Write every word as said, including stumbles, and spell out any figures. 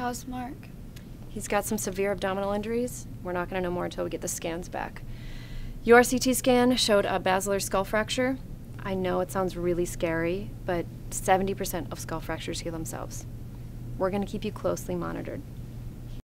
How's Mark? He's got some severe abdominal injuries. We're not going to know more until we get the scans back. Your C T scan showed a basilar skull fracture. I know it sounds really scary, but seventy percent of skull fractures heal themselves. We're going to keep you closely monitored.